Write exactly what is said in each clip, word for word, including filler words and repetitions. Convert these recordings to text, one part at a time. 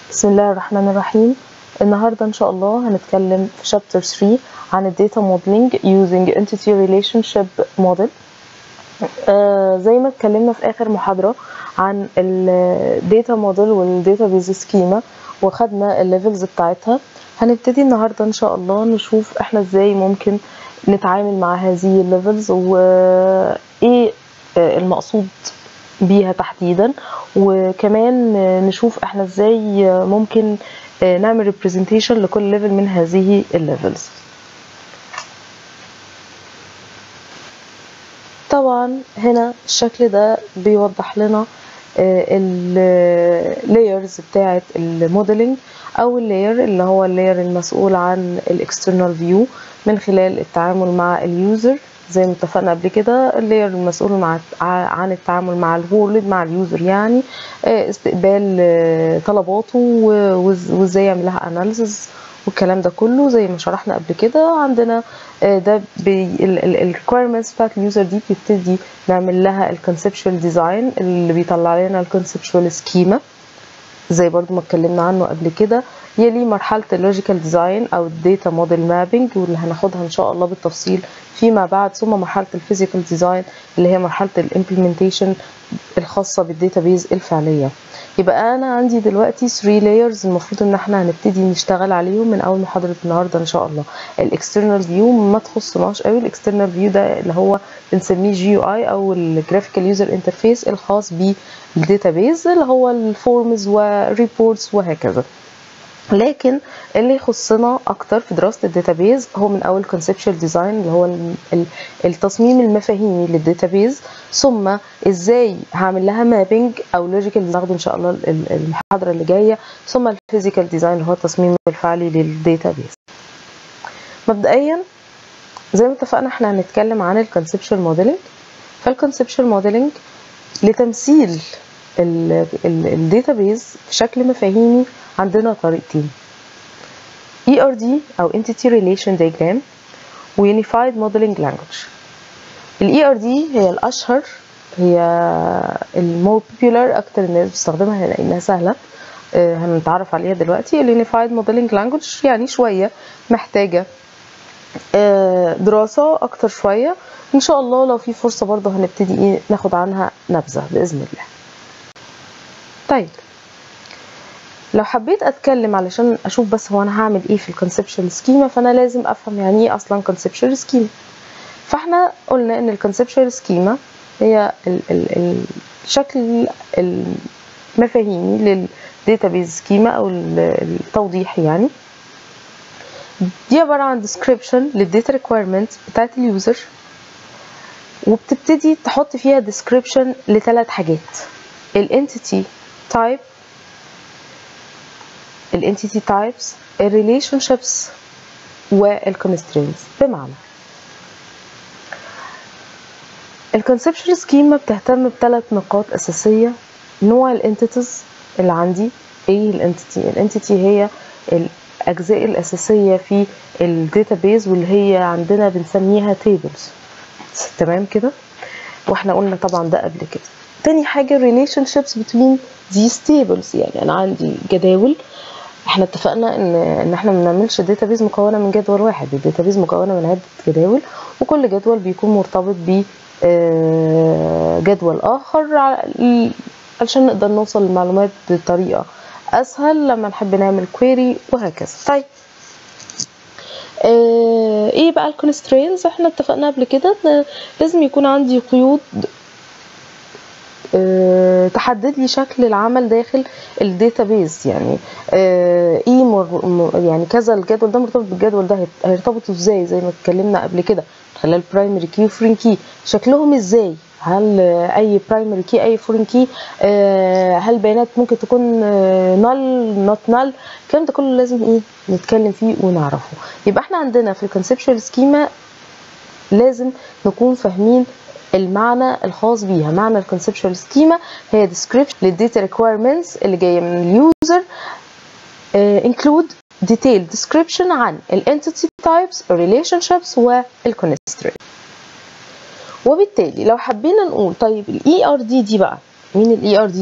بسم الله الرحمن الرحيم. النهاردة إن شاء الله هنتكلم في شابتر ثلاثة عن الداتا موديلنج using entity relationship model. آه زي ما اتكلمنا في آخر محاضرة عن الداتا موديل والداتا بيز سكيما وخدنا الليفلز بتاعتها. هنبتدي النهاردة إن شاء الله نشوف احنا ازاي ممكن نتعامل مع هذه الليفلز وايه المقصود بيها تحديدا، وكمان نشوف احنا ازاي ممكن نعمل representation لكل ليفل من هذه الليفلز. طبعا هنا الشكل ده بيوضح لنا اللايرز بتاعه الموديلنج، او اللاير اللي هو اللاير المسؤول عن الاكسترنال فيو من خلال التعامل مع اليوزر زي ما اتفقنا قبل كده. اللاير المسؤول مع عن التعامل مع الورلد مع اليوزر، يعني استقبال طلباته وازاي يعمل لها اناليسيس والكلام ده كله زي ما شرحنا قبل كده. عندنا ده الريكويرمنتس بتاعت اليوزر دي بيبتدي نعمل لها الكونسبشوال ديزاين اللي بيطلع لنا الكونسبشوال سكيما زي برضو ما اتكلمنا عنه قبل كده. يلي مرحله اللوجيكال ديزاين او الداتا موديل مابينج واللي هناخدها ان شاء الله بالتفصيل فيما بعد، ثم مرحله الفيزيكال ديزاين اللي هي مرحله الامبلمنتيشن الخاصه بالداتا بيز الفعليه. يبقى انا عندي دلوقتي ثلاثة لايرز المفروض ان احنا هنبتدي نشتغل عليهم من اول محاضره النهارده ان شاء الله. الاكسترنال فيو ما تخصناش قوي، الاكسترنال فيو ده اللي هو بنسميه جي يو اي او الجرافيكال يوزر انترفيس الخاص بالداتا بيز اللي هو الفورمز والريبورتس وهكذا. لكن اللي يخصنا اكتر في دراسه الداتابيز هو من اول conceptual design اللي هو التصميم المفاهيمي للداتابيز، ثم ازاي هعمل لها مابينج او لوجيكال ناخده ان شاء الله المحاضره اللي جايه، ثم الفيزيكال ديزاين اللي هو التصميم الفعلي للداتابيز. مبدئيا زي ما اتفقنا احنا هنتكلم عن الكونسبشوال موديلنج. فالكونسبشوال موديلنج لتمثيل الداتابيز في شكل مفاهيمي عندنا طريقتين، إي آر دي أو Entity Relation Diagram و Unified Modeling Language. ال إي آر دي هي الأشهر، هي المور popular، أكتر الناس بتستخدمها لأنها سهلة، آه هنتعرف عليها دلوقتي. ال Unified Modeling Language يعني شوية محتاجة آه دراسة أكتر شوية إن شاء الله. لو في فرصة برضه هنبتدي إيه ناخد عنها نبذة بإذن الله. طيب لو حبيت اتكلم علشان اشوف بس هو انا هعمل ايه في الكونسبشوال سكيما، فانا لازم افهم يعني ايه اصلا كونسبشوال سكيما. فاحنا قلنا ان الكونسبشوال سكيما هي ال ال الشكل المفاهيمي للداتابيز سكيما او التوضيح، يعني دي عباره عن ديسكريبشن للداتا ريكويرمنت بتاعت اليوزر، وبتبتدي تحط فيها ديسكريبشن لثلاث حاجات: الانتيتي تايب، الانتيتي تايبس، الريليشن شيبس، والكونسترينتس. بمعنى الكونسبشوال سكيما بتهتم بثلاث نقاط اساسيه: نوع الانتيتيز اللي عندي، ايه الانتيتي؟ الانتيتي هي الاجزاء الاساسيه في الداتابيز واللي هي عندنا بنسميها تيبلز، تمام كده؟ واحنا قلنا طبعا ده قبل كده. تاني حاجه ريليشن شيبس between these tables، يعني انا عندي جداول. احنا اتفقنا ان ان احنا ما بنعملش داتابيز مكونه من جدول واحد، الداتابيز مكونه من عده جداول، وكل جدول بيكون مرتبط ب جدول اخر علشان نقدر نوصل للمعلومات بطريقه اسهل لما نحب نعمل كويري وهكذا. طيب اه ايه بقى الكونسترينز؟ احنا اتفقنا قبل كده ان لازم يكون عندي قيود أه تحدد لي شكل العمل داخل الداتابيز، يعني أه ايه مر يعني كذا الجدول ده مرتبط بالجدول ده، هيرتبطوا ازاي زي ما اتكلمنا قبل كده خلال برايمري كي وفورين كي، شكلهم ازاي؟ هل اي برايمري كي اي فورين كي؟ أه هل بيانات ممكن تكون نال نوت نال؟ الكلام ده كله لازم ايه نتكلم فيه ونعرفه. يبقى احنا عندنا في الكونسبشوال سكيما لازم نكون فاهمين المعنى الخاص بيها. معنى الكونسبشوال سكيما هي description للداتا ريكويرمنتس اللي جايه من اليوزر، include detailed description عن الانتيتي تايبس، الريليشن شيبس، والكونسترينت. وبالتالي لو حبينا نقول طيب الاي ار دي دي بقى، مين الاي ار دي دي؟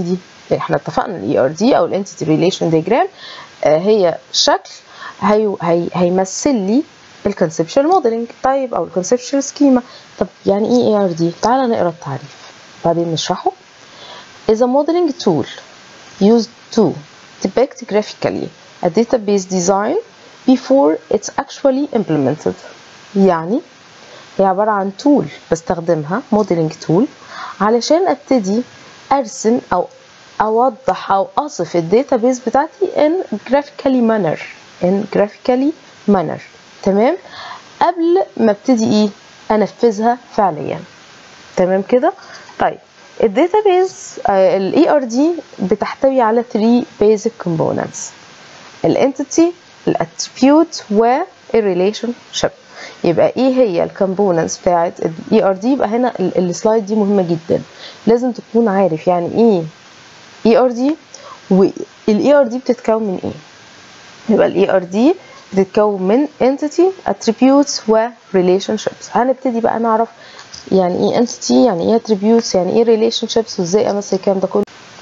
احنا اتفقنا ال إي آر دي او ال Entity Relation Diagram آه هي شكل هي هي هيمثل لي ال Conceptual Modeling. طيب او ال Conceptual Schema. طب يعني ايه إي آر دي؟ تعالى نقرا التعريف بعدين نشرحه. is a modeling tool used to depict graphically a database design before it's actually implemented. يعني هي عبارة عن tool بستخدمها modeling tool علشان ابتدي ارسم او اوضح او اصف الداتابيز بتاعتي in graphically manner in graphically manner. تمام؟ قبل ما ابتدي ايه انفذها فعليا. تمام كده؟ طيب الداتابيز ال إي آر دي بتحتوي على three basic components: الانتيتي، الاتريبيوت والريليشن شيب. يبقى ايه هي الكومبوننتس بتاعت ال إي آر دي؟ يبقى هنا السلايد دي مهمه جدا، لازم تكون عارف يعني ايه إي آر دي وال إي آر دي بتتكون من ايه. يبقى ال إي آر دي بتتكون من entity attributes و relationships. هنبتدي بقى نعرف يعني ايه entity، يعني ايه attributes، يعني ايه relationships، وازاي امثل الكلام ده كله.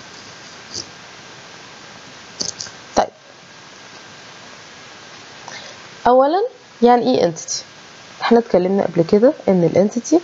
طيب اولا يعني ايه entity؟ احنا اتكلمنا قبل كده ان ال entity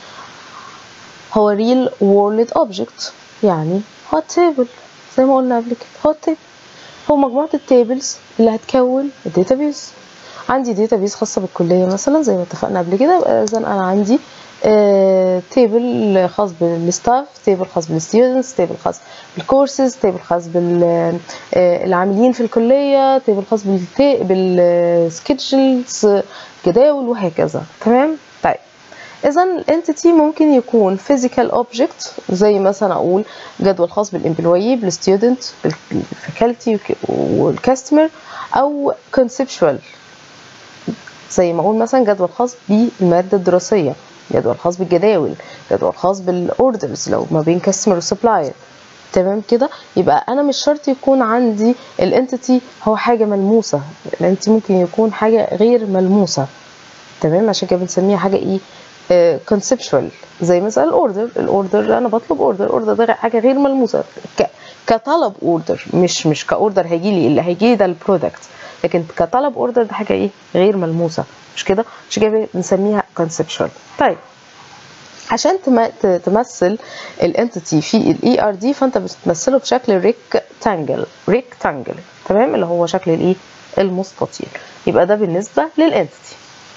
هو real world object، يعني هو table زي ما قلنا قبل كده. هو table هو مجموعة التيبلز اللي هتكون الداتابيز. عندي داتابيز خاصة بالكلية مثلا زي ما اتفقنا قبل كده، اذا انا عندي آه تيبل خاص بالستاف، تيبل خاص بالستودنتس، تيبل خاص بالكورسز، تيبل خاص بالعاملين آه في الكلية، تيبل خاص بالسكيدجلز، جداول وهكذا. تمام؟ طيب اذا الانتيتي ممكن يكون physical object زي مثلا اقول جدول خاص بالامبلويي، بالستودنت، بالفاكولتي والكاستمر، او conceptual زي ما اقول مثلا جدول خاص بالماده الدراسيه، جدول خاص بالجداول، جدول خاص بالاوردرز لو ما بين كاستمر وسبلاير. تمام كده؟ يبقى انا مش شرط يكون عندي الانتيتي هو حاجه ملموسه، الانتيتي ممكن يكون حاجه غير ملموسه. تمام؟ عشان كده بنسميها حاجه ايه؟ كونسبشوال. زي مثلا الاوردر، الاوردر انا بطلب اوردر، اوردر ده حاجه غير ملموسه كطلب اوردر، مش مش كاوردر هيجي لي، اللي هيجي لي ده البرودكت، لكن كطلب اوردر ده حاجه ايه؟ غير ملموسه، مش كده؟ عشان كده بنسميها كونسبشوال. طيب عشان تمثل الانتيتي في الاي ار دي فانت بتمثله بشكل ريكتانجل، ريكتانجل تمام، اللي هو شكل الايه؟ المستطيل. يبقى ده بالنسبه للانتيتي.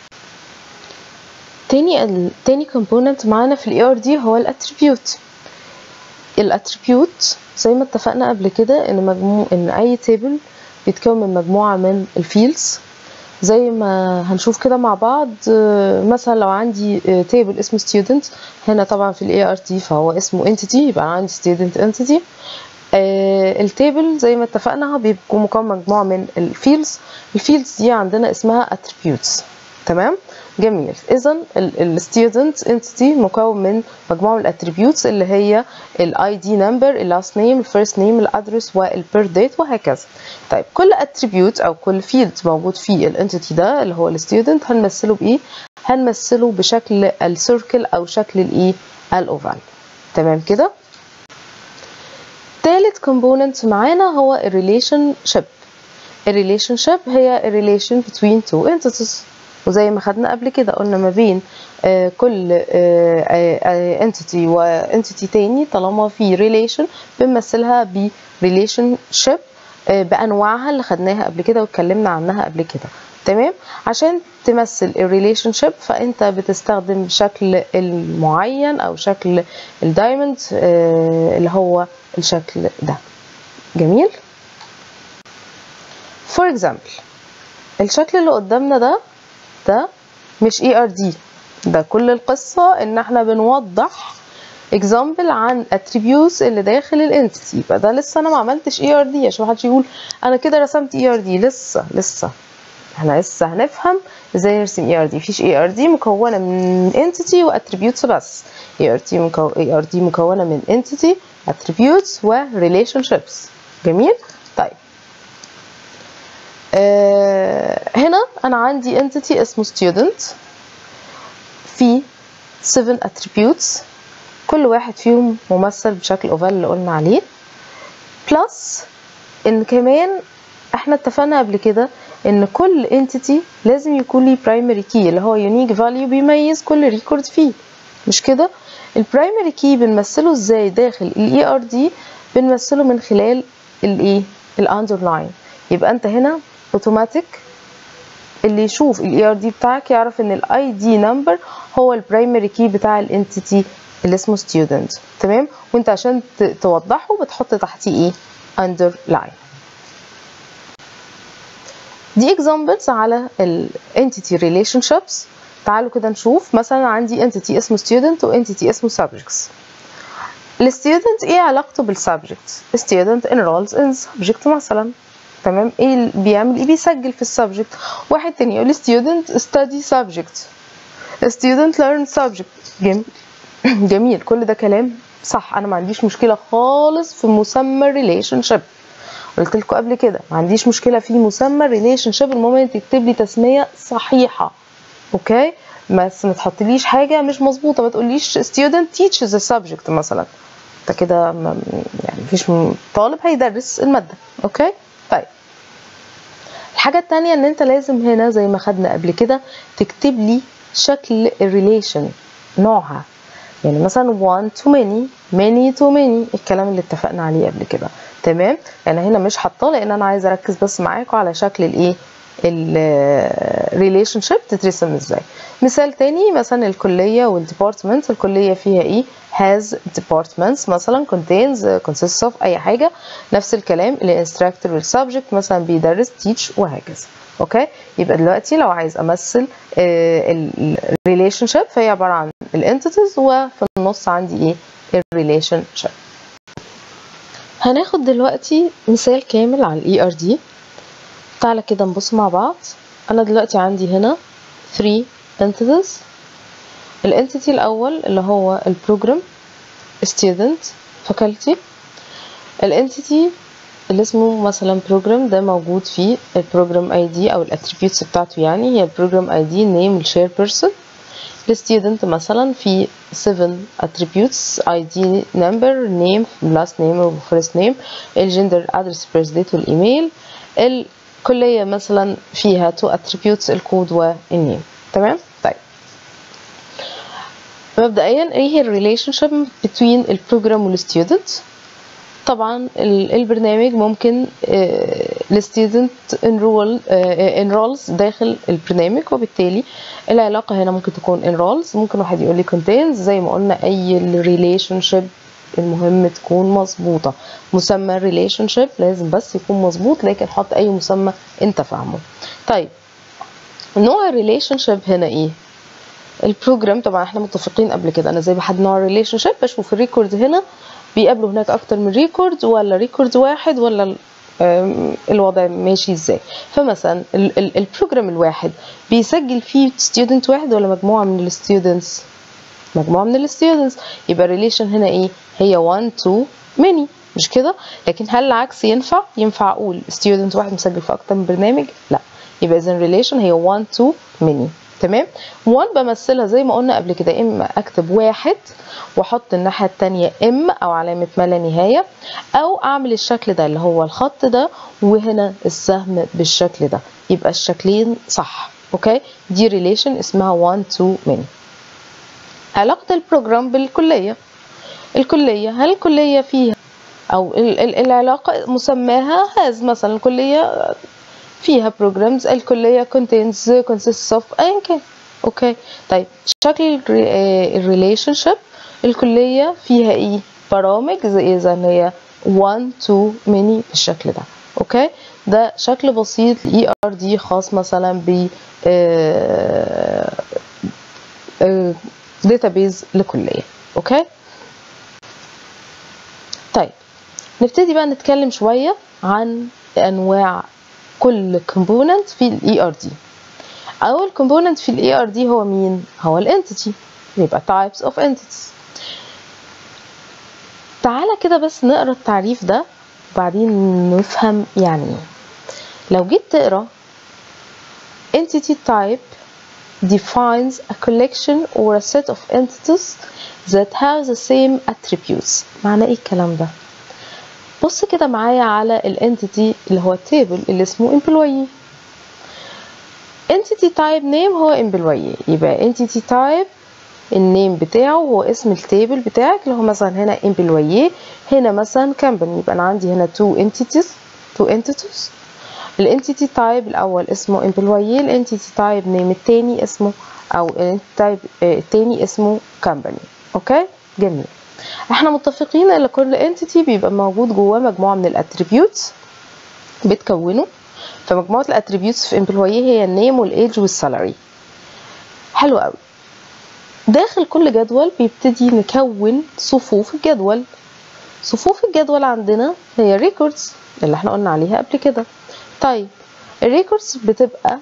تاني تاني كومبوننت معانا في الاي ار دي هو الاتريبيوت. الاتريبيوت زي ما اتفقنا قبل كده ان مجموع ان اي تيبل بيتكون من مجموعه من الفيلدز زي ما هنشوف كده مع بعض. مثلا لو عندي تيبل اسمه student، هنا طبعا في الاي ار دي فهو اسمه entity، يبقى عندي student entity. التيبل زي ما اتفقنا بيبقوا مكون مجموعه من الفيلدز، الفيلدز دي عندنا اسمها attributes. تمام؟ جميل. اذا الستودنت انتيتي مكون من مجموعه من الاتريبيوتس اللي هي الاي دي نمبر، اللاست نيم، الفيرست نيم، الادرس والبير ديت وهكذا. طيب كل اتريبيوت او كل فيلد موجود فيه الانتيتي ده اللي هو الستودنت هنمثله بايه؟ هنمثله بشكل السيركل او شكل الايه؟ الاوفال. تمام كده؟ ثالث كومبوننت معانا هو الريليشن شيب. الريليشن شيب هي الريليشن between two entities، وزي ما خدنا قبل كده قلنا ما بين آه كل آه انتيتي وانتيتي تاني طالما في ريليشن بنمثلها ب relationship آه بانواعها اللي خدناها قبل كده واتكلمنا عنها قبل كده. تمام؟ عشان تمثل الريليشن شيب فانت بتستخدم شكل المعين او شكل الدايموند آه اللي هو الشكل ده. جميل؟ فور اكزامبل الشكل اللي قدامنا ده ده مش اي ار دي، ده كل القصه ان احنا بنوضح اكزامبل عن اتريبيوتس اللي داخل الانتيتي. يبقى ده لسه انا ما عملتش اي ار دي عشان محدش يقول انا كده رسمت اي ار دي. لسه لسه احنا لسه هنفهم ازاي نرسم اي ار دي. مفيش اي ار دي مكونه من انتيتي واتريبيوتس بس. اي ار دي مكو... اي ار دي مكونه من انتيتي، اتريبيوتس وريليشن شيبس. جميل؟ طيب آه هنا انا عندي entity اسمه student في seven attributes، كل واحد فيهم ممثل بشكل اوفال اللي قلنا عليه. بلس ان كمان احنا اتفقنا قبل كده ان كل entity لازم يكون ليه primary key اللي هو unique value بيميز كل ريكورد فيه، مش كده؟ البرايمري كي بنمثله ازاي داخل الاي ار دي؟ بنمثله من خلال الايه؟ الاندرلاين. يبقى انت هنا اوتوماتيك اللي يشوف الاي ار دي بتاعك يعرف ان الاي دي نمبر هو البرايمري كي بتاع الانتيتي اللي اسمه ستودنت، تمام؟ وانت عشان توضحه بتحط تحتيه ايه؟ اندرلاين. دي examples على ال entity relationships. تعالوا كده نشوف. مثلا عندي entity اسمه student و entity اسمه subjects. ال student ايه علاقته بال subject؟ student enrolls in subject مثلا، تمام؟ ايه بيعمل ايه؟ بيسجل في السبجكت. واحد تاني يقول student study subject، student learn subject. جميل جميل، كل ده كلام صح، انا ما عنديش مشكله خالص في مسمى relationship. قلت لكم قبل كده ما عنديش مشكله في مسمى relationship المهم تكتب لي تسميه صحيحه، اوكي؟ بس ما تحطليش حاجه مش مظبوطه، ما تقوليش student teaches a subject مثلا، انت كده يعني مفيش طالب هيدرس الماده، اوكي؟ طيب الحاجه الثانيه ان انت لازم هنا زي ما خدنا قبل كده تكتب لي شكل الريليشن نوعها، يعني مثلا one to many many to many الكلام اللي اتفقنا عليه قبل كده، تمام؟ انا هنا مش حاطاه لان انا عايزه اركز بس معاكم على شكل الايه الريليشن شيب تترسم ازاي. مثال تاني مثلا الكليه والديبارتمنت. الكليه فيها ايه؟ has departments مثلا، contains consists of اي حاجه. نفس الكلام الانستراكتور والسبجكت مثلا بيدرس teach وهكذا، اوكي؟ يبقى دلوقتي لو عايز امثل الريليشن شيب فهي عباره عن الانتيتيز وفي النص عندي ايه؟ الريليشن شيب. هناخد دلوقتي مثال كامل على الاي ار دي. تعالى كده نبص مع بعض. انا دلوقتي عندي هنا three entities. الانتيتي الاول اللي هو البروجرام student faculty. الانتيتي اللي اسمه مثلا بروجرام ده موجود فيه البروجرام اي دي او الاتريبيوتس بتاعته، يعني هي البروجرام اي دي نيم والشير بيرسون. الستودنت مثلا في seven attributes اي دي number name last name و first name الجندر address birth date والايميل. الكلية مثلا فيها two attributes الكود والنيم، تمام؟ طيب مبدئيا ايه هي الريليشن شيب between البروجرام والستودنت؟ طبعا البرنامج ممكن الستودنت enroll enrolls داخل البرنامج، وبالتالي العلاقة هنا ممكن تكون enrolls. ممكن واحد يقول لي contains، زي ما قلنا اي ريليشن شيب المهم تكون مظبوطة. مسمى الريليشن شيب لازم بس يكون مظبوط، لكن حط اي مسمى انت فاهمه. طيب نوع الريليشن شيب هنا ايه؟ البروجرام طبعا احنا متفقين قبل كده انا زي بحد نوع الريليشن شيب بشوف الريكورد هنا بيقابلوا هناك اكتر من ريكورد ولا ريكورد واحد ولا الوضع ماشي ازاي. فمثلا البروجرام الواحد بيسجل فيه ستودنت واحد ولا مجموعه من الستودنتس؟ مجموعه من الستودنتس، يبقى الريليشن هنا ايه؟ هي one to many، مش كده؟ لكن هل العكس ينفع؟ ينفع اقول ستودنت واحد مسجل في اكتر من برنامج؟ لا، يبقى اذا الريليشن هي one to many، تمام؟ one بمثلها زي ما قلنا قبل كده، اما اكتب واحد واحط الناحيه الثانيه ام او علامه ما لا نهايه، او اعمل الشكل ده اللي هو الخط ده وهنا السهم بالشكل ده، يبقى الشكلين صح، اوكي؟ دي ريليشن اسمها one to many. علاقه البروجرام بالكليه. الكليه هل الكليه فيها او العلاقه مسماها has مثلا، الكليه فيها programs، الكليه contains consists of ايا كان، اوكي؟ طيب شكل الريليشن شيب الكليه فيها ايه؟ برامج، زي اذا هي one to many بالشكل ده، اوكي؟ ده شكل بسيط الاي ار دي خاص مثلا ب داتابيز لكليه، اوكي؟ طيب نبتدي بقى نتكلم شويه عن انواع كل كومبوننت في الاي ار دي. اول كومبوننت في الاي ار دي هو مين؟ هو الانتيتي، يبقى types of entities. تعالى كده بس نقرا التعريف ده وبعدين نفهم يعني ايه. لو جيت تقرا entity type defines a collection or a set of entities that have the same attributes. معنى ايه الكلام ده؟ بص كده معايا على الانتيتي اللي هو التيبل اللي اسمه employee. entity type name هو employee، يبقى entity type النيم بتاعه هو اسم التيبل بتاعك اللي هو مثلا هنا employee، هنا مثلا company، يبقى انا عندي هنا two entities two entities. الانتيتي تايب الاول اسمه employee، الانتيتي تايب نيم التاني اسمه او التايب التاني اسمه company. اوكي جميل. احنا متفقين ان كل انتيتي بيبقى موجود جواه مجموعه من الاتريبيوتس بتكونه، فمجموعه الاتريبيوتس في employee هي النيم والايدج والسالري. حلو قوي. داخل كل جدول بيبتدي نكون صفوف الجدول. صفوف الجدول عندنا هي ريكوردز اللي احنا قلنا عليها قبل كده. طيب الريكوردز بتبقى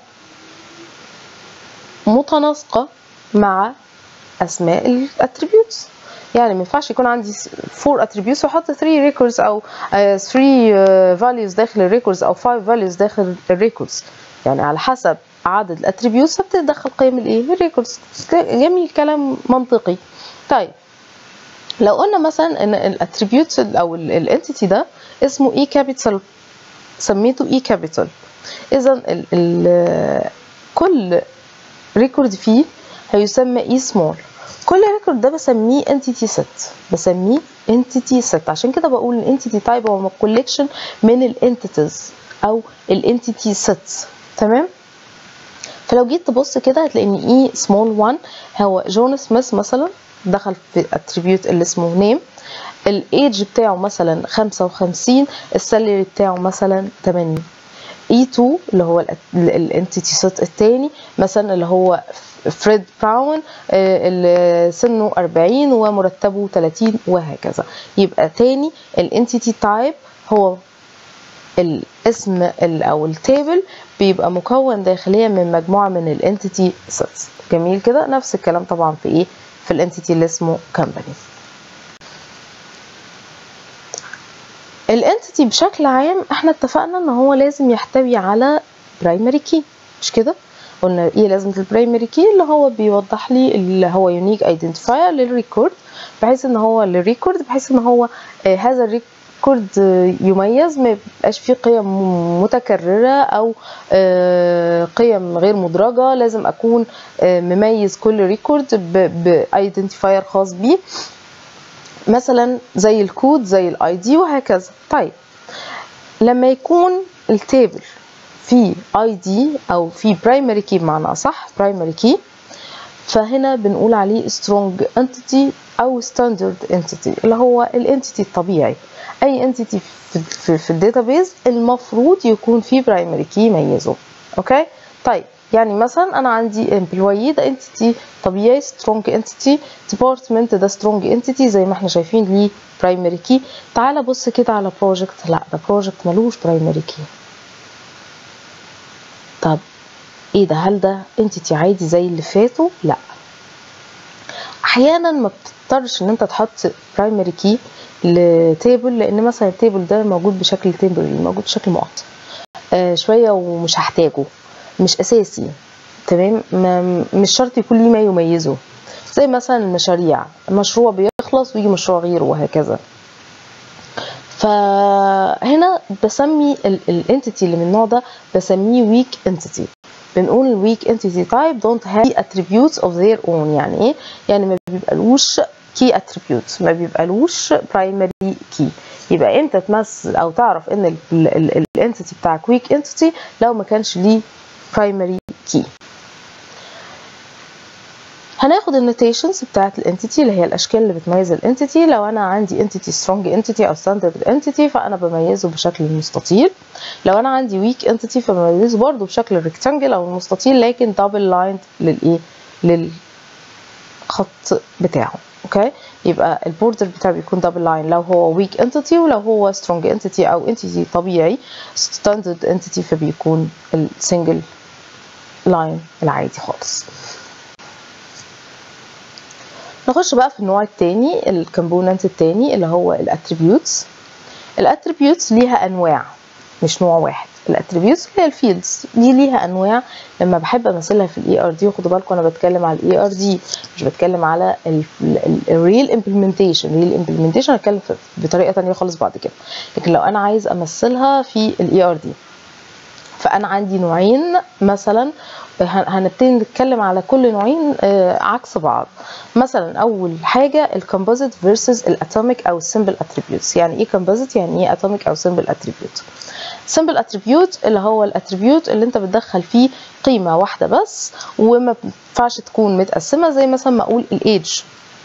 متناسقه مع اسماء الاتريبيوتس، يعني ما ينفعش يكون عندي four attributes واحط three records او three values داخل الريكوردز او five values داخل الريكوردز، يعني على حسب عدد الاتريبيوتس بتدخل قيم الايه الريكوردز. جميل، كلام منطقي. طيب لو قلنا مثلا ان الاتريبيوت او الانتيتي ده اسمه اي كابيتال، سميته اي كابيتال، اذا كل ريكورد فيه هيسمى اي سمول. كل ريكورد ده بسميه انتيتي set، بسميه انتيتي set. عشان كده بقول الانتيتي تايب هو كولكشن من الانتيتيز او الانتيتي sets. تمام. فلو جيت تبص كده هتلاقي ان اي سمول واحد هو جون سميث مثلا، دخل في اتريبيوت اللي اسمه نيم، الايدج بتاعه مثلا خمسة وخمسين، السالري بتاعه مثلا تمانية. اي اتنين اللي هو الانتيتي سيت الثاني مثلا اللي هو فريد براون اللي سنه أربعين ومرتبه تلاتين وهكذا. يبقى تاني الانتيتي تايب هو الاسم او التيبل بيبقى مكون داخليا من مجموعه من الانتيتي سيتس. جميل كده. نفس الكلام طبعا في ايه في الانتيتي اللي اسمه كمباني. الانتيتي بشكل عام احنا اتفقنا ان هو لازم يحتوي على برايمري كي، مش كده؟ قلنا ايه لازمه البرايمري كي؟ اللي هو بيوضح لي اللي هو يونيك ايدنتيفاير للريكورد، بحيث ان هو للريكورد بحيث ان هو آه هذا الريكورد يميز، ما يبقاش فيه قيم متكرره او آه قيم غير مدرجه. لازم اكون آه مميز كل ريكورد بايدنتيفاير خاص بيه، مثلا زي الكود زي الاي دي وهكذا. طيب لما يكون التيبل في اي دي او في برايمري كي بمعنى اصح برايمري كي، فهنا بنقول عليه سترونج انتيتي او ستاندرد انتيتي، اللي هو الانتيتي الطبيعي. اي انتيتي في, في, في الداتابيز المفروض يكون فيه برايمري كي يميزه. اوكي طيب يعني مثلا انا عندي employee ده انتيتي طبيعي strong entity، department ده strong entity زي ما احنا شايفين ليه primary key. تعال بص كده على project، لا ده project ملوش primary key. طب ايه ده؟ هل ده entity عادي زي اللي فاتوا؟ لا، احيانا ما بتضطرش ان انت تحط primary key لتيبل، لان مثلا التيبل ده موجود بشكل temporary، موجود بشكل مؤقت آه شويه ومش هحتاجه، مش اساسي. تمام، مش شرط يكون ليه ما يميزه، زي مثلا المشاريع، مشروع بيخلص ويجي مشروع غيره وهكذا. فهنا بسمي الانتيتي اللي من النوع ده بسميه ويك انتيتي. بنقول الويك انتيتي تايب دونت هاف attributes of their own. يعني ايه؟ يعني ما بيبقالوش key attributes، ما بيبقالوش primary key. يبقى امتى تمثل او تعرف ان الانتيتي بتاعك ويك انتيتي؟ لو ما كانش ليه primary key. هناخد النوتيشنز بتاعت الانتيتي اللي هي الاشكال اللي بتميز الانتيتي. لو انا عندي انتيتي سترونج انتيتي او ستاندرد انتيتي فانا بميزه بشكل مستطيل. لو انا عندي ويك انتيتي فبميزه برضو بشكل ريكتانجل او مستطيل لكن دبل لايند للايه للخط بتاعه. اوكي يبقى البوردر بتاعه بيكون دبل لاين لو هو ويك انتيتي، ولو هو سترونج انتيتي او انتيتي طبيعي ستاندرد انتيتي فبيكون السنجل لاين العادي خالص. نخش بقى في النوع التاني، الكومبوننت التاني اللي هو الاتريبيوتس. الاتريبيوتس ليها انواع مش نوع واحد. الاتريبيوتس هي الفيلدز دي ليها انواع لما بحب امثلها في الاي ار دي. وخدوا بالكم انا بتكلم على الاي ار دي مش بتكلم على الريل امبلمنتيشن. الريل امبلمنتيشن هتكلم بطريقه ثانيه خالص بعد كده، لكن لو انا عايز امثلها في الاي ار دي فانا عندي نوعين مثلا، هنبتدي نتكلم على كل نوعين عكس بعض. مثلا اول حاجه الكومبوزيت فيرسز الاتوميك او السمبل اتريبيوتس. يعني ايه كومبوزيت؟ يعني ايه اتوميك او سمبل اتريبيوت؟ سمبل اتريبيوت اللي هو الاتريبيوت اللي انت بتدخل فيه قيمه واحده بس وما ينفعش تكون متقسمه، زي مثلا ما اقول الايدج،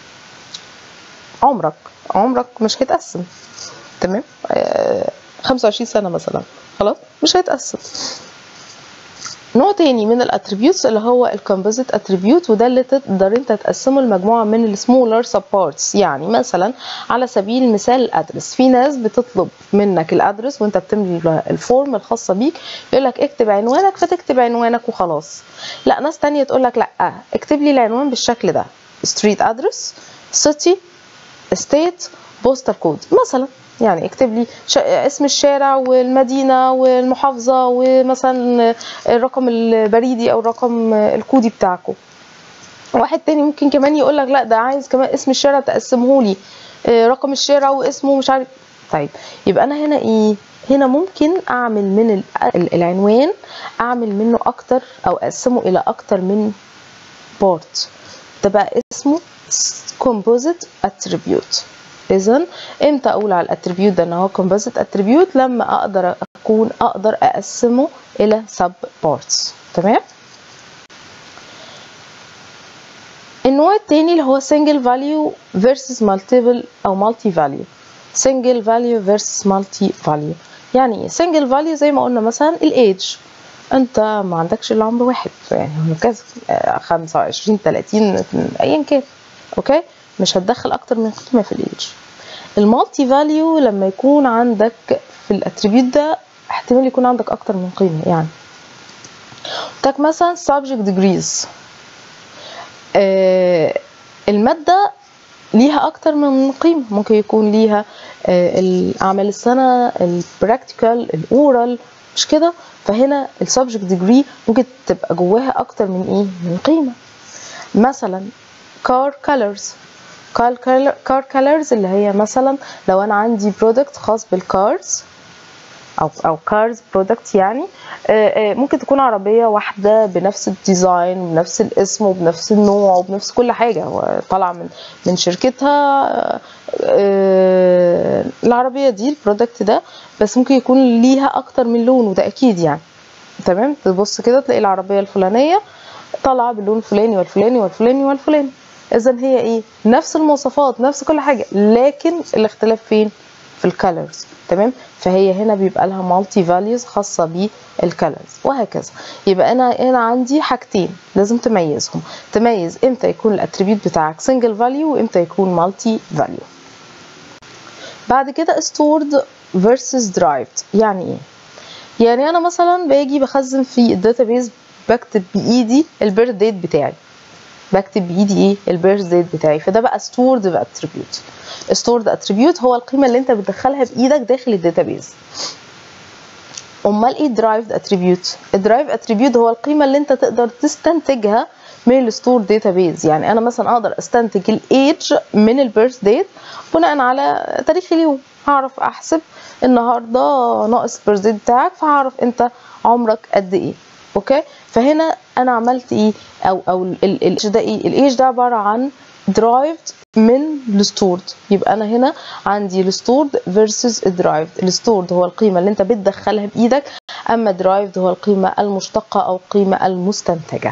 عمرك عمرك مش هيتقسم، تمام؟ خمسة وعشرين سنه مثلا خلاص مش هيتقسم. نوع تاني من الاتريبيوتس اللي هو الكومبوزيت اتريبيوت، وده اللي تقدر انت تقسمه لمجموعه من السمولر سب بارتس. يعني مثلا على سبيل المثال الادرس، في ناس بتطلب منك الادرس وانت بتملي الفورم الخاصه بيك يقول لك اكتب عنوانك فتكتب عنوانك وخلاص. لا، ناس تانية تقول لك لا اكتب لي العنوان بالشكل ده: ستريت ادرس، سيتي، ستيت، بوستال كود مثلا. يعني اكتب لي اسم الشارع والمدينة والمحافظة ومثلا الرقم البريدي او الرقم الكودي بتاعكم. واحد تاني ممكن كمان يقول لك لا ده عايز كمان اسم الشارع تقسمه لي، رقم الشارع واسمه مش عارف. طيب يبقى انا هنا ايه؟ هنا ممكن اعمل من العنوان اعمل منه اكتر او اقسمه الى اكتر من بارت، ده بقى اسمه composite attribute. اذا امتى اقول على الاتريبيوت ده ان هو composite attribute؟ لما اقدر اكون اقدر اقسمه الى sub parts. تمام؟ النوع التاني اللي هو single value versus multiple او multi value. single value versus multi value يعني ايه؟ single value زي ما قلنا مثلا الايدج، انت ما عندكش الا عمر واحد، يعني هكذا خمسة وعشرين تلاتين ايا كان، اوكي؟ مش هتدخل اكتر من قيمه في الايدج. المالتي فاليو لما يكون عندك في الاتريبيوت ده احتمال يكون عندك اكتر من قيمه. يعني تك مثلا subject degrees، آه الماده ليها اكتر من قيمه، ممكن يكون ليها آه اعمال السنه، البراكتيكال، الاورال، مش كده؟ فهنا السبجكت ديجري ممكن تبقى جواها اكتر من ايه؟ من قيمه. مثلا كار كالرز، كار كالرز اللي هي مثلا لو انا عندي برودكت خاص بالكارز او او كارز برودكت، يعني ممكن تكون عربيه واحده بنفس الديزاين وبنفس الاسم وبنفس النوع وبنفس كل حاجه طالعه من من شركتها العربيه دي البرودكت ده، بس ممكن يكون ليها اكتر من لون، وده اكيد يعني. تمام؟ تبص كده تلاقي العربيه الفلانيه طالعه باللون الفلاني والفلاني والفلاني والفلاني. اذا هي ايه؟ نفس المواصفات نفس كل حاجه، لكن الاختلاف فين؟ في الكالرز. تمام؟ فهي هنا بيبقى لها مالتي فاليوز خاصه بالكالرز وهكذا. يبقى انا هنا عندي حاجتين لازم تميزهم، تميز امتى يكون الاتريبيوت بتاعك سنجل فاليو وامتى يكون مالتي فاليو. بعد كده stored versus derived. يعني ايه؟ يعني انا مثلا باجي بخزن في الداتابيز، بكتب بايدي البيرث ديت بتاعي، بكتب بايدي ايه؟ البيرث ديت بتاعي، فده بقى stored attribute. stored attribute هو القيمه اللي انت بتدخلها بايدك داخل الداتابيز. امال ايه derived attribute؟ الدرايف attribute هو القيمه اللي انت تقدر تستنتجها من الستور داتابيز. يعني انا مثلا اقدر استنتج الايدج من البيرث ديت بناء على تاريخ اليوم، هعرف احسب النهارده ناقص البيرث ديت بتاعك، فهعرف انت عمرك قد ايه. اوكي؟ فهنا انا عملت ايه؟ او او الايدج ده ايه؟ الايدج ده عباره عن derived من الستورد. يبقى انا هنا عندي الستورد versus الدرايفد. الستورد هو القيمه اللي انت بتدخلها بايدك، اما الدرايفد هو القيمه المشتقه او القيمه المستنتجه.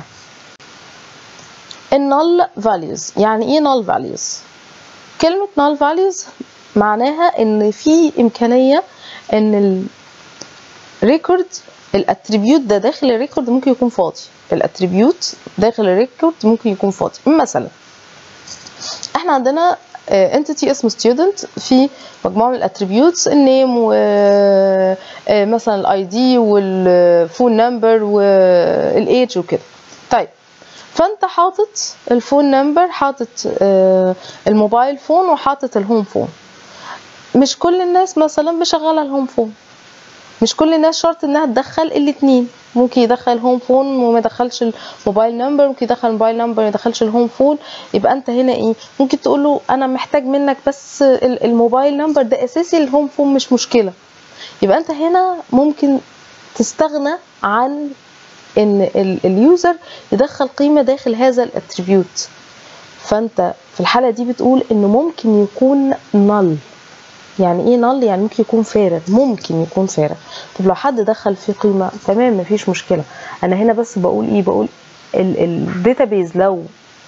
النال فاليوز. يعني ايه نال فاليوز؟ كلمه نال فاليوز معناها ان في امكانيه ان الريكورد الاتريبيوت ده داخل الريكورد ممكن يكون فاضي. الاتريبيوت داخل الريكورد ممكن يكون فاضي. مثلا احنا عندنا entity اسمه student في مجموعه من الاتريبيوتس، النيم ومثلا الاي دي والفون نمبر والايدج وكده. طيب فانت حاطط الفون نمبر، حاطط الموبايل فون، وحاطط الهوم فون. مش كل الناس مثلا مشغله الهوم فون، مش كل الناس شرط انها تدخل الاتنين، ممكن يدخل هوم فون وما يدخلش الموبايل نمبر، ممكن يدخل الموبايل نمبر وما يدخلش الهوم فون. يبقى انت هنا ايه، ممكن تقول له انا محتاج منك بس الموبايل نمبر ده اساسي، الهوم فون مش مشكله. يبقى انت هنا ممكن تستغنى عن ان اليوزر يدخل قيمه داخل هذا الاتريبيوت. فانت في الحاله دي بتقول انه ممكن يكون null. يعني ايه null؟ يعني ممكن يكون فارغ، ممكن يكون فارغ. طب لو حد دخل فيه قيمه تمام مفيش مشكله. انا هنا بس بقول ايه، بقول الداتابيز لو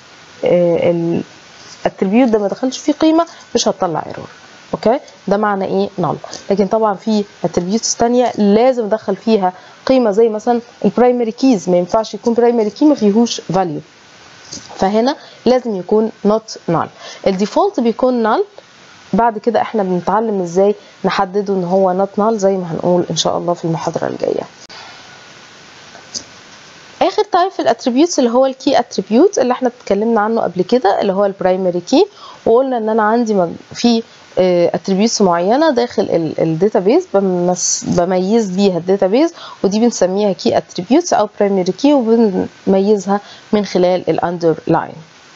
الاتريبيوت ده ما دخلش فيه قيمه مش هتطلع ايرور. اوكي، ده معنى ايه null. لكن طبعا في اتريبيوتس ثانيه لازم ادخل فيها قيمه، زي مثلا البرايمري كيز، ما ينفعش يكون برايمري كي ما فيهوش فاليو، فهنا لازم يكون not null. الديفولت بيكون null. بعد كده احنا بنتعلم ازاي نحدده ان هو not null زي ما هنقول ان شاء الله في المحاضره الجايه. اخر تايب في الاتريبيوتس اللي هو الكي اتريبيوت اللي احنا اتكلمنا عنه قبل كده، اللي هو البرايمري كي. وقلنا ان انا عندي في اتريبيوتس معينه داخل الداتابيز بميز بيها الداتابيز، ودي بنسميها كي اتريبيوتس او برايمري كي، وبنميزها من خلال الاندرلاين.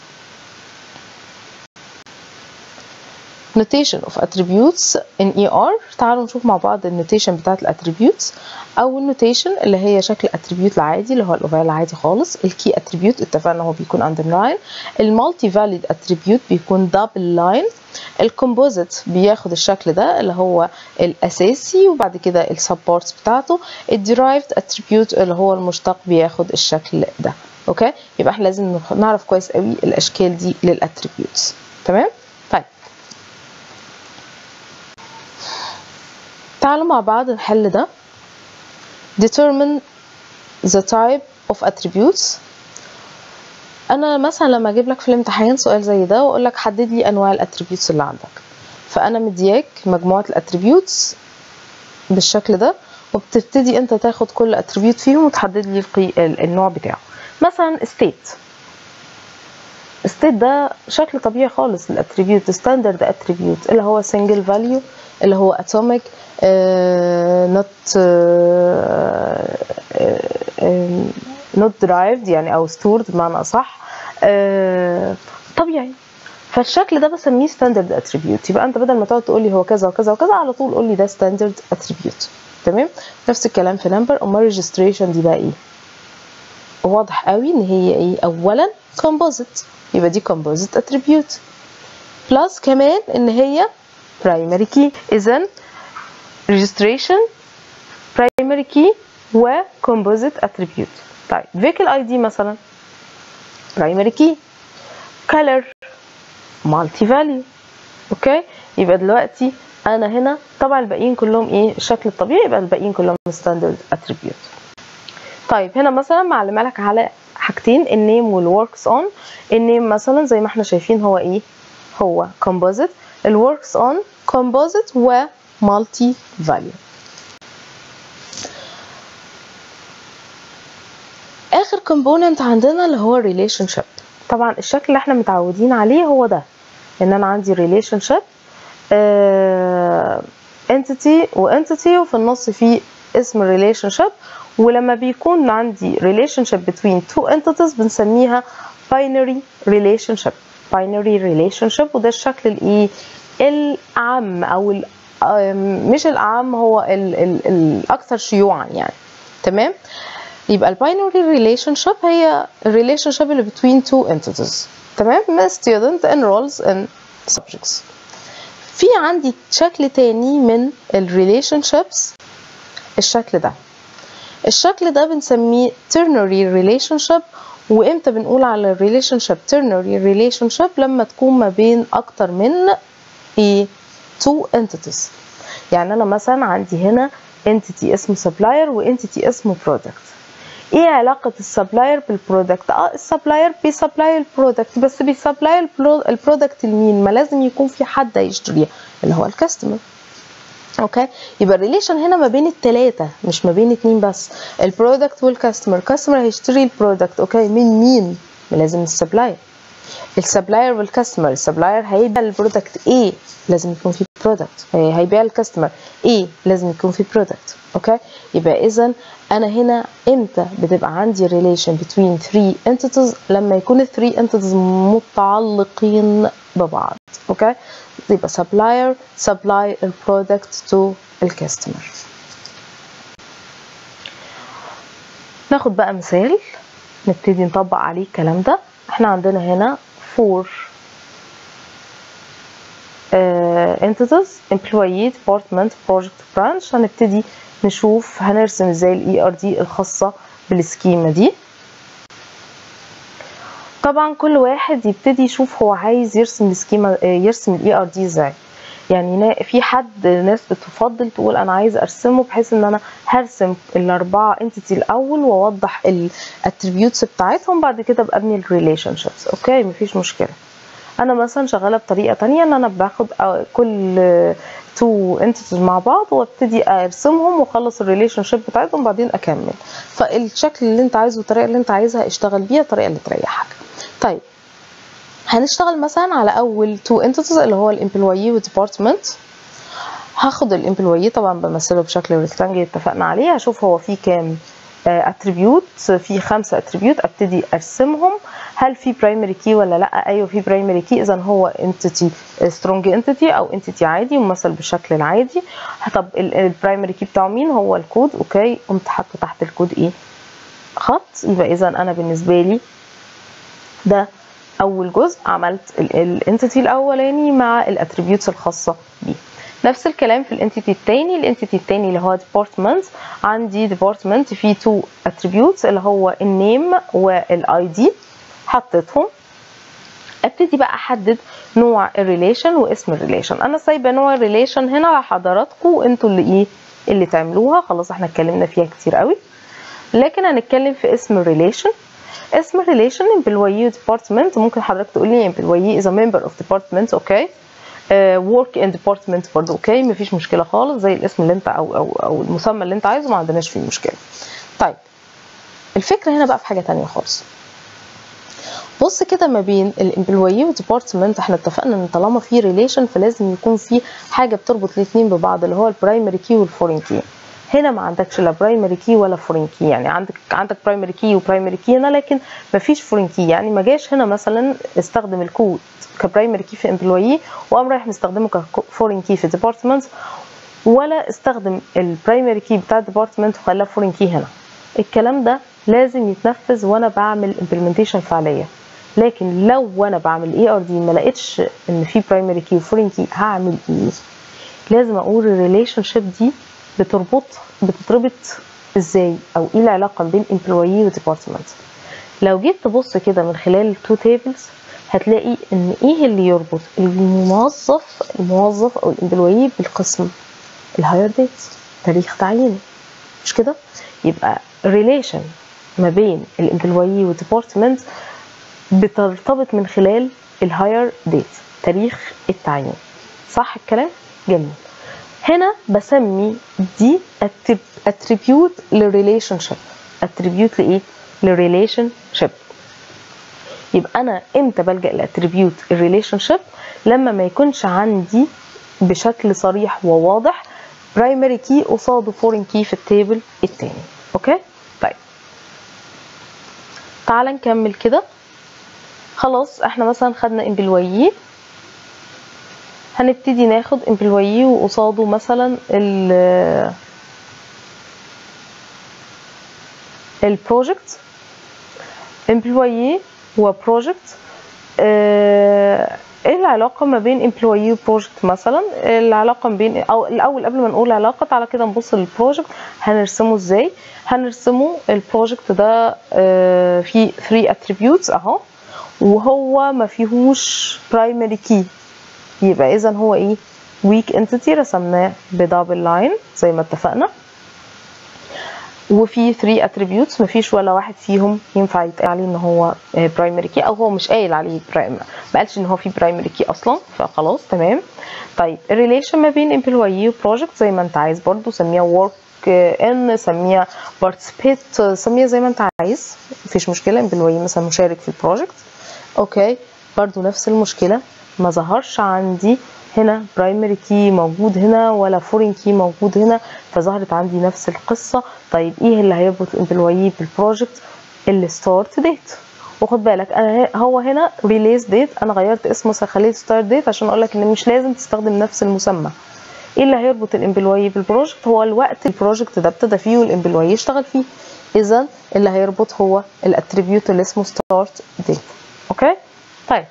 notation of attributes in إي آر. تعالوا نشوف مع بعض النوتيشن بتاعت الاتريبيوتس. او النوتيشن اللي هي شكل اتريبيوت العادي اللي هو الاوفال العادي خالص. الكي اتريبيوت اتفقنا هو بيكون اندرلاين. المالتي فاليد اتريبيوت بيكون دبل لاين. الكومبوزيت بياخد الشكل ده اللي هو الاساسي، وبعد كده السبورتس بتاعته. الديرايفد اتريبيوت اللي هو المشتق بياخد الشكل ده. اوكي، يبقى احنا لازم نعرف كويس قوي الاشكال دي للاتريبيوتس. تمام. طيب تعالوا مع بعض نحل ده. determine the type of attributes. انا مثلا لما اجيب لك في الامتحان سؤال زي ده واقول لك حدد لي انواع الاتريبيوتس اللي عندك، فانا مدياك مجموعه الاتريبيوتس بالشكل ده، وبتبتدي انت تاخد كل اتريبيوت فيهم وتحدد لي النوع بتاعه. مثلا state. state ده شكل طبيعي خالص للاتريبيوت، ستاندرد اتريبيوت اللي هو single value، اللي هو atomic، uh, not uh, uh, not derived يعني او stored بمعنى اصح، uh, طبيعي. فالشكل ده بسميه ستاندرد اتريبيوت. يبقى انت بدل ما تقعد تقول لي هو كذا وكذا وكذا، على طول قول لي ده ستاندرد اتريبيوت. تمام. نفس الكلام في نمبر. امال ريجستريشن دي بقى ايه؟ واضح قوي ان هي ايه؟ اولا composite، يبقى دي composite attribute، بلس كمان ان هي primary key. اذا registration primary key و composite attribute. طيب vehicle اي دي مثلا primary key، color multi value. اوكي، يبقى دلوقتي انا هنا طبعا الباقيين كلهم ايه؟ الشكل الطبيعي، يبقى الباقيين كلهم standard attribute. طيب هنا مثلا معلمه لك على حاجتين، النيم والوركس اون. النيم مثلا زي ما احنا شايفين هو ايه؟ هو composite. الوركس اون composite و multi value. اخر component عندنا اللي هو relationship. طبعا الشكل اللي احنا متعودين عليه هو ده، ان انا عندي relationship اه entity و entity، وفي النص في اسم relationship. ولما بيكون عندي relationship between two entities بنسميها binary relationship. binary relationship، وده الشكل الايه؟ الاعم او مش الاعم، هو ال ال الاكثر شيوعا يعني. تمام. يبقى الباينري relationship هي relationship اللي between two entities. تمام. student and roles and subjects. في عندي شكل تاني من relationships، الشكل ده. الشكل ده بنسميه ternary relationship. وامتى بنقول على relationship ternary relationship؟ لما تكون ما بين اكتر من ايه؟ two entities. يعني انا مثلا عندي هنا entity اسمه supplier و entity اسمه product. ايه علاقة السبلاير بالبرودكت؟ اه السبلاير بيسبلاي البرودكت، بس بيسبلاي البرودكت لمين؟ ما لازم يكون في حد هيشتريها اللي هو الكاستمر. اوكي، يبقى الريليشن هنا ما بين الثلاثه مش ما بين اتنين بس، البرودكت والكاستمر. الكاستمر هيشتري البرودكت، اوكي، من مين؟ لازم السبلاير. السبلاير والكاستمر، السبلاير هيبيع البرودكت ايه؟ لازم يكون في product، هيبيع الكاستمر ايه لازم يكون في product. اوكي يبقى اذا انا هنا امتى بتبقى عندي relation between three entities؟ لما يكون ال three entities متعلقين ببعض. اوكي يبقى supplier supply the product to الكاستمر. ناخد بقى مثال نبتدي نطبق عليه الكلام ده. احنا عندنا هنا four uh, entities employee department project branch. هنبتدي نشوف هنرسم ازاي الاي ار دي الخاصة بالسكيمة دي. طبعا كل واحد يبتدي يشوف هو عايز يرسم السكيمة يرسم الاي ار دي ازاي. يعني في حد ناس بتفضل تقول انا عايز ارسمه بحيث ان انا هرسم الاربعه انتيتي الاول واوضح الاتريبيوتس بتاعتهم بعد كده ببني الريليشن شيبس. اوكي مفيش مشكله. انا مثلا شغاله بطريقه تانية ان انا باخد كل تو انتيتيز مع بعض وابتدي ارسمهم واخلص الريليشن شيب بتاعتهم بعدين اكمل. فالشكل اللي انت عايزه الطريقه اللي انت عايزها اشتغل بيها الطريقه اللي تريحك. طيب هنشتغل مثلا على اول تو انتيتيز اللي هو الامبلويي والديبارتمنت. هاخد الامبلويي طبعا بمثله بشكل ريكتانجل اتفقنا عليه. هشوف هو فيه كام اتريبيوت، في خمسه اتريبيوت ابتدي ارسمهم. هل في برايمري كي ولا لا؟ ايوه في برايمري كي، اذا هو انتيتي سترونج انتيتي او انتيتي عادي ممثل بالشكل العادي. طب البرايمري كي بتاعه مين؟ هو الكود. اوكي قمت حاطه تحت الكود ايه؟ خط. يبقى اذا انا بالنسبه لي ده اول جزء عملت الانتيتي الاولاني مع الاتريبيوتس الخاصه بيه. نفس الكلام في الانتيتي الثاني. الانتيتي الثاني اللي هو ديبارتمنت، عندي ديبارتمنت فيه تو اتريبيوتس اللي هو النيم والاي دي حطيتهم. ابتدي بقى احدد نوع الريليشن واسم الريليشن. انا سايبه نوع الريليشن هنا على حضراتكم انتوا اللي ايه اللي تعملوها، خلاص احنا اتكلمنا فيها كتير قوي. لكن هنتكلم في اسم الريليشن. اسم الريليشن employee department. ممكن حضرتك تقول لي employee is a member of department. اوكي work in department برضه اوكي مفيش مشكله خالص، زي الاسم اللي انت او او او المسمى اللي انت عايزه ما عندناش فيه مشكله. طيب الفكره هنا بقى في حاجه تانية خالص. بص كده ما بين الامبلويي والديبارتمنت احنا اتفقنا ان طالما في ريليشن فلازم يكون في حاجه بتربط الاثنين ببعض اللي هو البرايمري كي والفورين كي. هنا ما عندكش لا برايمري كي ولا فورين كي، يعني عندك عندك برايمري كي وبرايمري كي هنا لكن ما فيش فورين كي. يعني ما جاش هنا مثلا استخدم الكود كبرايمري كي في امبلويي وقام رايح مستخدمه كفورين كي في ديبارتمنت، ولا استخدم البرايمري كي بتاع الديبارتمنت وخلاه فورين كي هنا. الكلام ده لازم يتنفذ وانا بعمل امبلمنتيشن فعليه. لكن لو انا بعمل اي ار دي ما لقيتش ان في برايمري كي وفورين كي هعمل ايه؟ لازم اقول الريليشن شيب دي بتربط بتتربط ازاي او ايه العلاقه بين امبلويي وديبارتمنت. لو جيت تبص كده من خلال التو تيبلز هتلاقي ان ايه اللي يربط الموظف الموظف او الامبلويي بالقسم الهاير ديت تاريخ تعيينه، مش كده؟ يبقى ريليشن ما بين الامبلويي والديبارتمنت بترتبط من خلال الهاير ديت تاريخ التعيين. صح الكلام؟ جميل. هنا بسمي دي اتريبيوت للريليشن شيب. اتريبيوت لايه؟ للريليشن شيب. يبقى انا امتى بلجأ لاتريبيوت الريليشن شيب؟ لما ما يكونش عندي بشكل صريح وواضح برايمري كي قصاده فورين كي في التيبل الثاني. اوكي؟ طيب تعال نكمل كده. خلاص احنا مثلا خدنا امبلويي، هنبتدي ناخد امبلويي وقصاده مثلا ال البروجكت. امبلويي وبروجكت ايه العلاقه ما بين امبلويي وبروجكت؟ مثلا العلاقه ما بين او الاول قبل ما نقول علاقه تعالى كده نبص للبروجكت هنرسمه ازاي. هنرسمه البروجكت ده فيه ثلاثة اتريبيوتس اهو وهو ما فيهوش برايمري كي، يبقى اذا هو ايه؟ ويك انتيتي رسمناه بدبل لاين زي ما اتفقنا. وفي ثلاثة اتريبيوتس مفيش ولا واحد فيهم ينفع يتقال عليه ان هو برايمري كي او هو مش قايل عليه برايمري، ما قالش ان هو في برايمري كي اصلا، فخلاص تمام. طيب الريليشن ما بين امبلويي وبروجكت زي ما انت عايز برضو سميها ورك ان، سميها بارتيسيبيت، سميها زي ما انت عايز مفيش مشكله. امبلويي مثلا مشارك في البروجكت. اوكي برضو نفس المشكله، ما ظهرش عندي هنا برايمري كي موجود هنا ولا فورين كي موجود هنا، فظهرت عندي نفس القصه. طيب ايه اللي هيربط الامبلويي بالبروجكت؟ الستارت ديت. وخد بالك انا هو هنا ريليز ديت، انا غيرت اسمه خليته ستارت ديت عشان اقول لك ان مش لازم تستخدم نفس المسمى. ايه اللي هيربط الامبلويي بالبروجكت؟ هو الوقت البروجكت ده ابتدى فيه والامبلويي يشتغل فيه. اذا اللي هيربط هو الاتريبيوت اللي اسمه ستارت ديت. اوكي طيب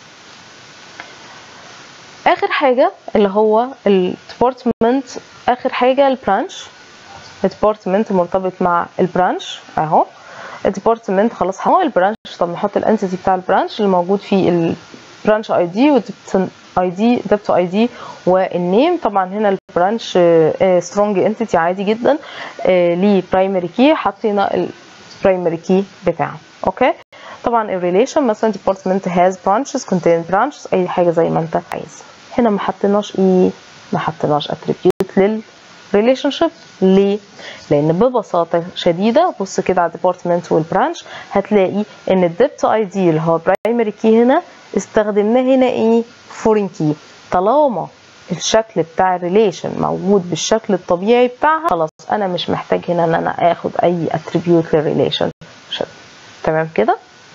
اخر حاجه اللي هو الديبارتمنت، اخر حاجه البرانش. الديبارتمنت مرتبط مع البرانش اهو. الديبارتمنت خلاص هو البرانش. طب نحط الانتيتي بتاع البرانش اللي موجود فيه البرانش اي دي والديبت اي دي ديبت اي دي والنيم. طبعا هنا البرانش سترونج انتيتي عادي جدا ليه برايمري كي، حطينا البرايمري كي بتاعه. اوكي طبعا الريليشن مثلا department has branches contain branches اي حاجه زي ما انت عايز. هنا ما حطيناش ايه؟ ما حطيناش اتريبيوت للريليشن شيب. ليه؟ لان ببساطه شديده بص كده على الديبارتمنت والبرانش هتلاقي ان الديبت اي دي اللي هو برايمري كي هنا استخدمناه هنا ايه؟ فورين كي. طالما الشكل بتاع الريليشن موجود بالشكل الطبيعي بتاعها خلاص انا مش محتاج هنا ان انا اخد اي اتريبيوت للريليشن شيب. تمام كده؟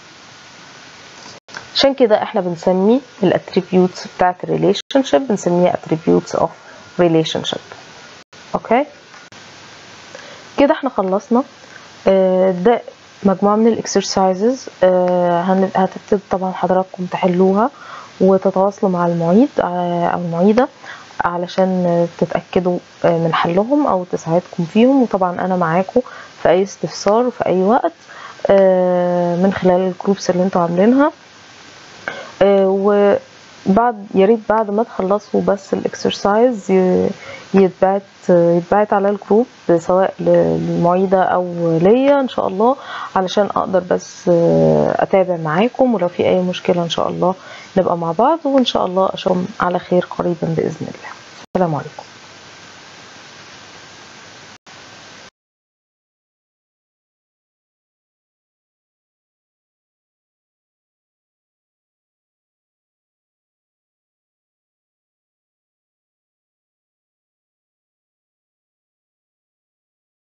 عشان كده احنا بنسمي الاتريبيوتس بتاعت الريليشن شيب بنسميها اتريبيوتس اوف ريليشن شيب. اوكي كده احنا خلصنا. اه ده مجموعه من الاكسرسايزز اه هتبتدوا طبعا حضراتكم تحلوها وتتواصلوا مع المعيد او المعيده علشان تتاكدوا من حلهم او تساعدكم فيهم. وطبعا انا معاكم في اي استفسار في اي وقت اه من خلال الجروبس اللي انتوا عاملينها. آه وبعد يا ريت بعد ما تخلصوا بس الاكسرسايز يتبعت يتبعت على الجروب سواء للمعيده او ليا ان شاء الله علشان اقدر بس اتابع معاكم، ولو في اي مشكله ان شاء الله نبقى مع بعض، وان شاء الله اشوفكم على خير قريبا باذن الله. السلام عليكم.